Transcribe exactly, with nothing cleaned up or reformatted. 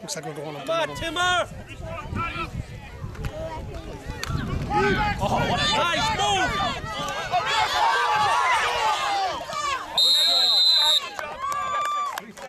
Looks like we're going up. Come on, Timmer! Oh, what a nice